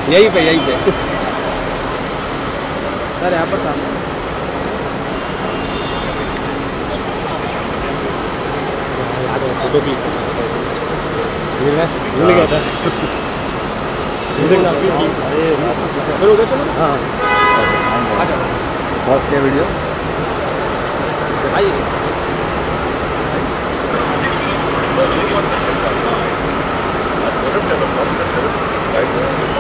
यहीं पे सर, यहाँ पर सामने फोटो क्लिक भूल गया था। हाँ बॉस क्या वीडियो आइए।